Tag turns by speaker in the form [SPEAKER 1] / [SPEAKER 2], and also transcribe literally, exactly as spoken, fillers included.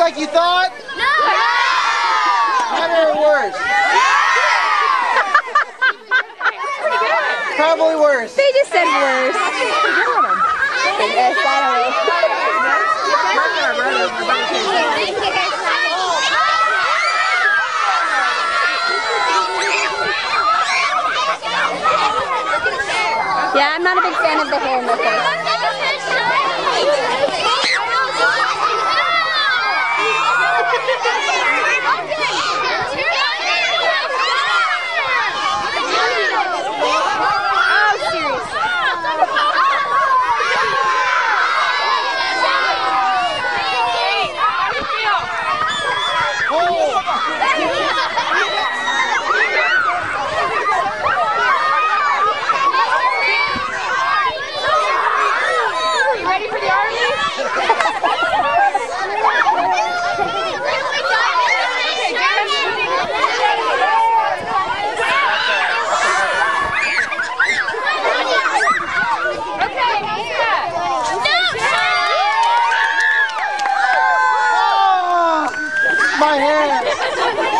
[SPEAKER 1] like you thought?
[SPEAKER 2] No!
[SPEAKER 1] Better or worse? Probably worse.
[SPEAKER 3] They just said worse. Yeah, I'm not a big fan of the hair in the face.
[SPEAKER 1] My hair!